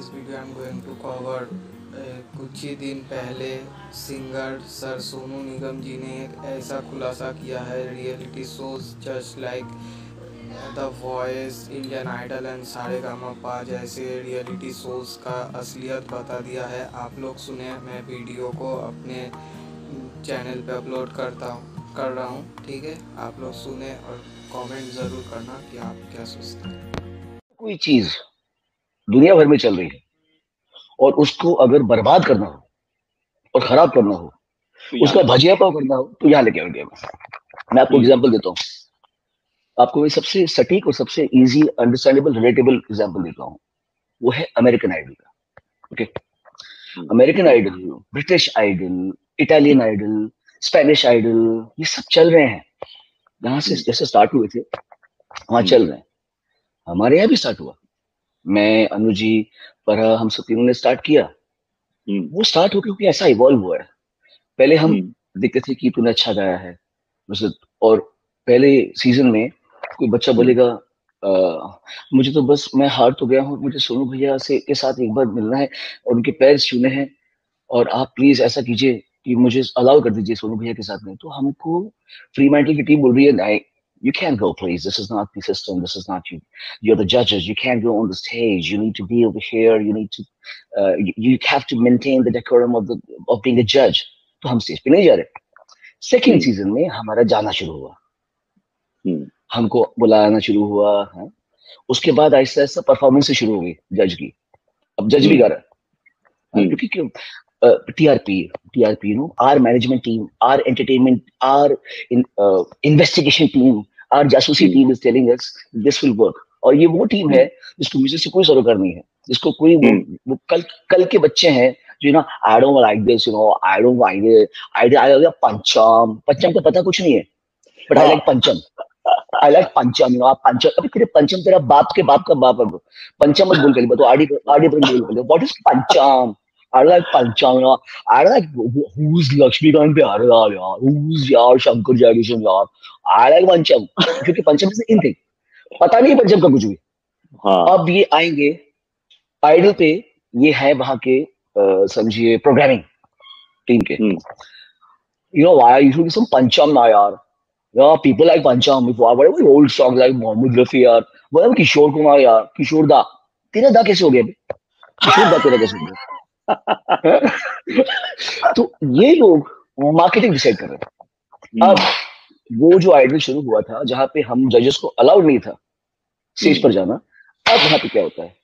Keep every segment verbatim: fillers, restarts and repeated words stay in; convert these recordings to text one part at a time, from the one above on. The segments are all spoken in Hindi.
this video I'm going to cover uh, कुछ ही दिन पहले सिंगर सर सोनू निगम जी ने एक ऐसा खुलासा किया है reality shows just like the voice, Indian Idol and Saregamapa जैसे रियलिटी शोज का असलियत बता दिया है। आप लोग सुने, मैं वीडियो को अपने चैनल पे अपलोड करता हूँ कर रहा हूँ ठीक है, आप लोग सुने और कमेंट ज़रूर करना कि आप क्या सोचते हैं। कोई चीज दुनिया भर में चल रही है और उसको अगर बर्बाद करना हो और खराब करना हो, तो उसका भजिया पाव करना हो, तो यहाँ लेके आओ इंडिया में। मैं आपको एग्जांपल देता हूँ, आपको मैं सबसे सटीक और सबसे इजी अंडरस्टैंडेबल रिलेटेबल एग्जांपल देता हूँ। वो है अमेरिकन आइडल का। Okay, American Idol, British Idol, Italian Idol, Spanish Idol, ये सब चल रहे हैं। यहाँ से जैसे स्टार्ट हुए थे वहां चल रहे हैं। हमारे यहाँ भी स्टार्ट हुआ, मैं अनुजी पर हम सब तीनों ने स्टार्ट किया। वो स्टार्ट हो क्योंकि ऐसा इवॉल्व हुआ है। पहले हम देखते थे कि तूने अच्छा गाया है, और पहले सीजन में कोई बच्चा बोलेगा आ, मुझे तो बस मैं हार तो गया हूँ, मुझे सोनू भैया से के साथ एक बार मिलना है और उनके पैर छूने हैं, और आप प्लीज ऐसा कीजिए कि मुझे अलाउ कर दीजिए सोनू भैया के साथ में। तो हमको फ्री माइंडल की टीम बोल रही है नहीं, you can't go, please, this is not the system, this is not you, you're the judges, you can't go on the stage, you need to be over here, you need to uh, you, you have to maintain the decorum of the of being a judge. तो हम स्टेज पे नहीं जा रहे। सेकेंड सीजन में हमारा जाना शुरू हुआ, हमको बुलाना शुरू हुआ है। उसके बाद ऐसा ऐसा परफॉर्मेंस शुरू हो गई जज की। अब जज भी गा रहा है क्योंकि क्यों Uh, T R P, T R P, you know, our management team, our entertainment, our in, uh, investigation team, our जासूसी team is telling us this will work. और ये वो टीम है जिसको म्यूजिक से कोई सरोकार नहीं है, जिसको कोई वो, वो कल कल के बच्चे हैं जो ना I don't like this, you know, I don't like it, I I like पंचम, पंचम का पता कुछ नहीं है, but I like पंचम, I like पंचम, you know, आप पंचम, अभी तेरे पंचम तेरा बाप के बाप का बाप है, पंचम मत बोल कर लिया, तो आड़ी आड़ी पर बोल कर लिया, what is पंचम? I like Pancham, you know. I like who's Lakshmikant Pyarelal, yaar. Who's yaar Shankar Jagdisham, yaar. I like Pancham, क्योंकि पंचम से इन थे, पता नहीं पंचम का कुछ भी। हाँ। अब ये आएंगे आइडल पे, ये है वहां के समझिए प्रोग्रामिंग टीम के। You know why I usually some Pancham ना यार, यार people like Pancham, whatever old songs like Mohammad Rafi यार, whatever किशोर कुमार यार, किशोर दा, तेरा दा कैसे हो गया? किशोर दा तेरा कैसे हो गया? तो ये लोग मार्केटिंग डिसाइड कर रहे हैं। अब वो जो आइडल शुरू हुआ था जहां पे हम जजेस को अलाउड नहीं था स्टेज पर जाना, अब वहां पे क्या होता है,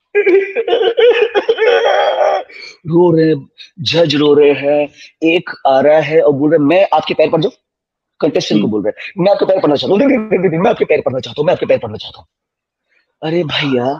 रो रहे जज रो रहे हैं, एक आ रहा है और बोल रहे मैं आपके पैर पर जाऊं, कंटेस्टेंट को बोल रहे हैं मैं आपके पैर पड़ना चाहता हूँ, मैं आपके पैर पड़ना चाहता हूँ, मैं आपके पैर पड़ना चाहता हूँ। अरे भैया,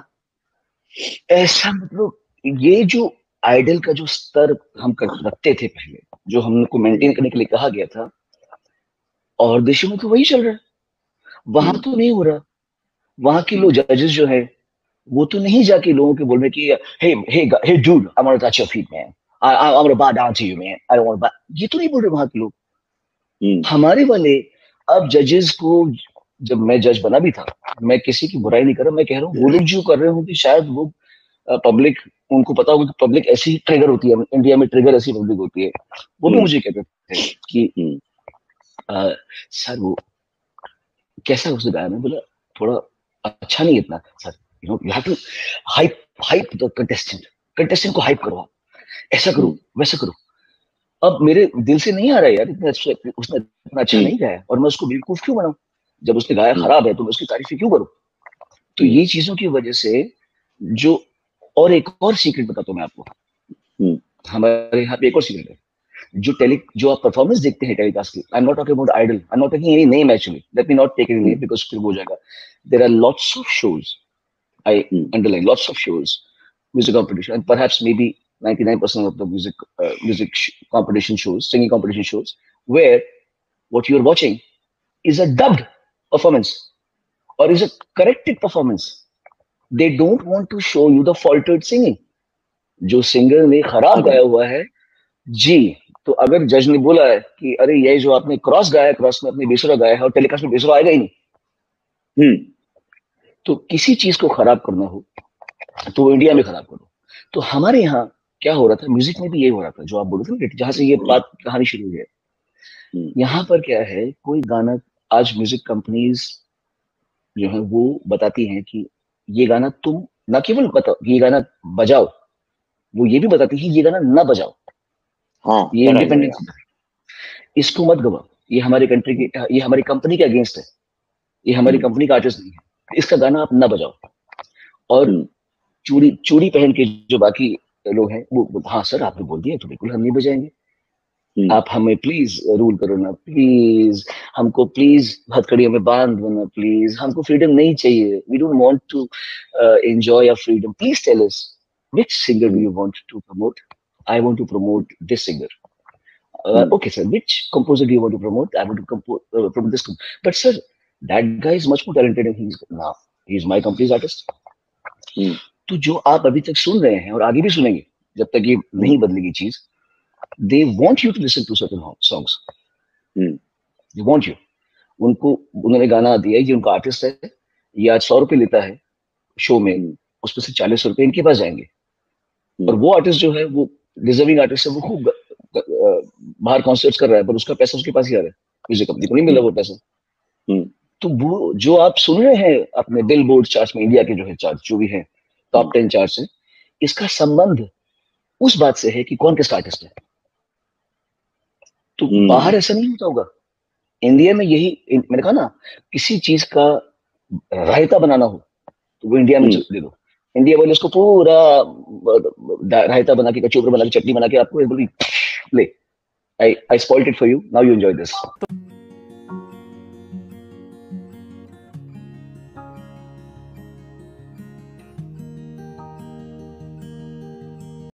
ऐसा मतलब ये जो आइडल का जो स्तर हम रखते थे पहले, जो हमको मेंटेन करने के लिए कहा गया था, और देशों में तो वही चल रहा है, वहां तो नहीं हो रहा। वहां के लोग जजेस जो है वो तो नहीं जाके लोगों के बोल रहे कि hey hey hey dude, I want to touch your feet man, I I want to bow down to you man, I don't want, ये तो नहीं बोल रहे वहां के लोग। हमारे वाले अब जजेस को, जब मैं जज बना भी था, मैं किसी की बुराई नहीं कर रहा, मैं कह रहा हूँ वो लोग जो कर रहे होंगे शायद वो पब्लिक, उनको पता होगा कि पब्लिक ऐसी ट्रिगर होती है, इंडिया में ट्रिगर ऐसी पब्लिक होती है। वो भी मुझे कहते थे कि आ, सर वो कैसा उसने गाया? मैं बोला थोड़ा अच्छा नहीं इतना sir, you know you have to hype hype the contestant, contestant को हाइप करो, ऐसा करो वैसा करो। अब मेरे दिल से नहीं आ रहा है यार, इतना उसने इतना अच्छा नहीं गाया और मैं उसको बेवकूफ क्यों बनाऊं? जब उसने गाया खराब है तो मैं उसकी तारीफ क्यों करूं? तो ये चीजों की वजह से जो, और एक और सीक्रेट बताता हूं मैं आपको, हमारे यहाँ पे एक और सीक्रेट है, जो टेली जो आप परफॉर्मेंस देखते हैं टेलीकास्ट की, I am not talking about idol, I am not taking any name actually, let me not take any name because फिर हो जाएगा। There are lots of shows, I underline lots of shows, music competition, and perhaps maybe ninety-nine percent of the music uh, music sh- competition shows, singing competition shows, where what you're watching is a dubbed performance or is a corrected performance. They don't want to show you the faltered singing. जो सिंगर ने खराब गाया हुआ है जी, तो अगर जज ने बोला है कि अरे ये जो आपने क्रॉस गाया है, क्रॉस में अपने बेसुरा गाया है और टेलीकास्ट में बेसुरा आएगा ही नहीं, तो किसी चीज को खराब करना हो तो इंडिया में खराब करो। तो हमारे यहाँ क्या हो रहा था, म्यूजिक में भी ये हो रहा था जो आप बोल रहे थे, जहां से ये बात कहानी शुरू हुई है। यहाँ पर क्या है, कोई गाना, आज म्यूजिक कंपनीज जो है वो बताती हैं कि ये गाना तुम ना केवल बताओ, ये गाना बजाओ, वो ये भी बताती है ये गाना ना बजाओ। हाँ, ये इंडिपेंडेंस, इसको मत गवाओ, ये हमारे कंट्री की, ये हमारी कंपनी के अगेंस्ट है, ये हमारी कंपनी का आर्टिस्ट नहीं है, इसका गाना आप ना बजाओ। और चूड़ी चूड़ी पहन के जो बाकी लोग हैं वो, हाँ सर आपने बोल दिया तो बिल्कुल हम नहीं बजाएंगे, आप हमें प्लीज रूल करो ना, प्लीज हमको प्लीज हथकड़ियों में बांध दो ना, प्लीज हमको फ्रीडम नहीं चाहिए, we don't want to enjoy our freedom, please tell us which singer do you want to promote, I want to promote this singer, okay sir, which composer do you want to promote, I want to compose uh, promote this, but sir that guy is much more talented and he's now he's my company's artist. hmm. तो जो आप अभी तक सुन रहे हैं और आगे भी सुनेंगे जब तक ये नहीं बदलेगी चीज, they want you to listen to certain songs, hmm. they want you, उनको उन्होंने गाना दिया है, ये उनका आर्टिस्ट है, ये आज सौ रुपए लेता है शो में, उसमें से चालीस रुपए इनके पास जाएंगे, hmm. और वो आर्टिस्ट जो है वो डिजर्विंग आर्टिस्ट है, वो खूब बाहर कॉन्सर्ट्स कर रहा है, पर उसका पैसा उसके पास ही आ रहा है, म्यूजिक कंपनी को नहीं मिला वो पैसा। hmm. तो वो जो आप सुन रहे हैं अपने बिल बोर्ड चार्ट में, इंडिया के जो है चार्ट जो भी है टॉप टेन चार्ट से, इसका संबंध उस बात से है कि कौन किसका आर्टिस्ट है। तो hmm. बाहर ऐसा नहीं होता होगा, इंडिया में यही, मैंने कहा ना, किसी चीज का रायता बनाना हो तो वो इंडिया में hmm. दे दो, इंडिया वाले उसको पूरा रायता बना के, कचौपर बना के, चटनी बना के आपको बोली ले, I I spoiled it for you, now you enjoy this.